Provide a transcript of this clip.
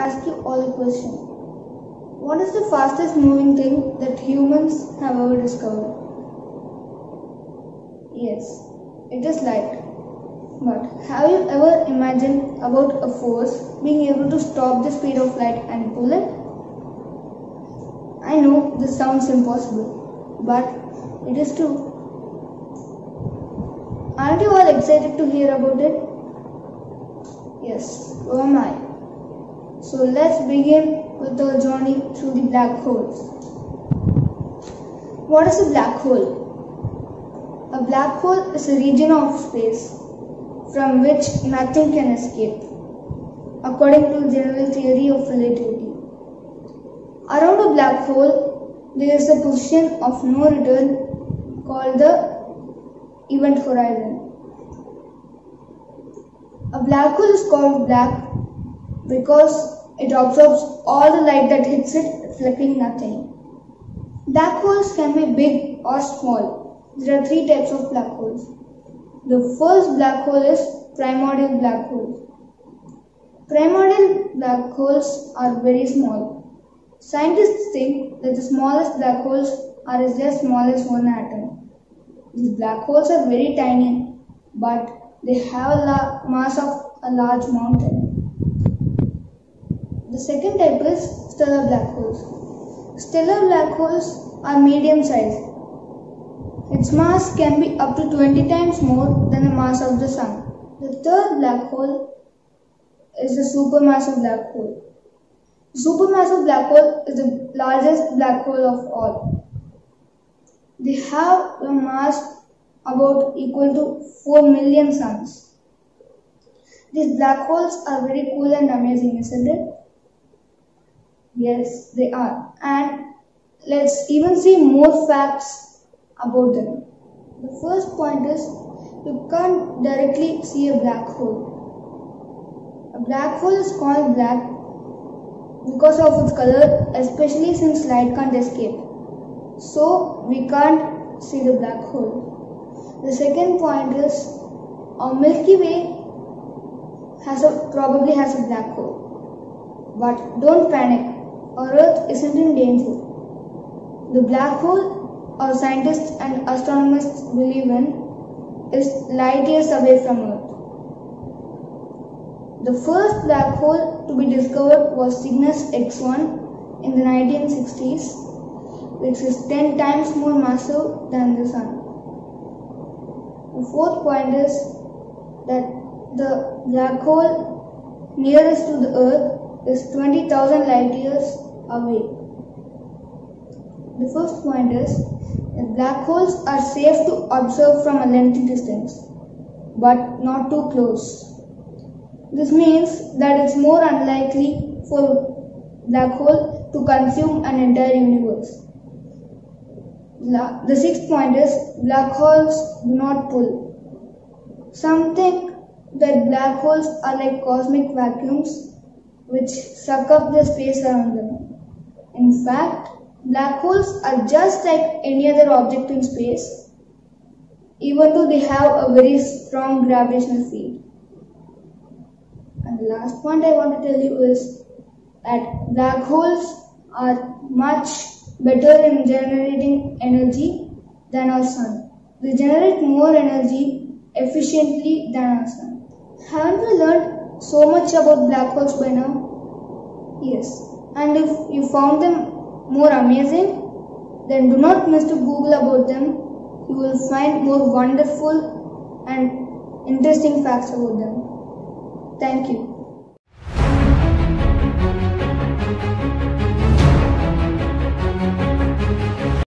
ask you all a question. What is the fastest moving thing that humans have ever discovered? Yes, it is light. But have you ever imagined about a force being able to stop the speed of light and pull it? I know this sounds impossible, but it is true. Aren't you all excited to hear about it? Yes, so am I. So let's begin with our journey through the black holes. What is a black hole? A black hole is a region of space from which nothing can escape, according to the general theory of relativity. Around a black hole, there is a position of no return called the event horizon. A black hole is called black because it absorbs all the light that hits it, reflecting nothing. Black holes can be big or small. There are three types of black holes. The first black hole is primordial black holes. Primordial black holes are very small. Scientists think that the smallest black holes are as small as one atom. These black holes are very tiny, but they have a mass of a large mountain. The second type is stellar black holes. Stellar black holes are medium sized. Its mass can be up to 20 times more than the mass of the Sun. The third black hole is the supermassive black hole. The supermassive black hole is the largest black hole of all. They have a mass about equal to 4 million suns. These black holes are very cool and amazing, isn't it? Yes, they are. And let's even see more facts about them. The first point is you can't directly see a black hole. A black hole is called black because of its color, especially since light can't escape. So we can't see the black hole. The second point is our Milky Way probably has a black hole. But don't panic, our Earth isn't in danger. The black hole our scientists and astronomers believe in is light years away from Earth. The first black hole to be discovered was Cygnus X1 in the 1960s, which is 10 times more massive than the Sun. The fourth point is that the black hole nearest to the Earth is 20,000 light years away. The first point is that black holes are safe to observe from a lengthy distance, but not too close. This means that it's more unlikely for a black hole to consume an entire universe. The sixth point is black holes do not pull. Some think that black holes are like cosmic vacuums which suck up the space around them. In fact, black holes are just like any other object in space, even though they have a very strong gravitational field. And the last point I want to tell you is that black holes are much better in generating energy than our Sun. They generate more energy efficiently than our Sun. Haven't we learned so much about black holes by now? Yes. And if you found them more amazing, then do not miss to Google about them. You will find more wonderful and interesting facts about them. Thank you.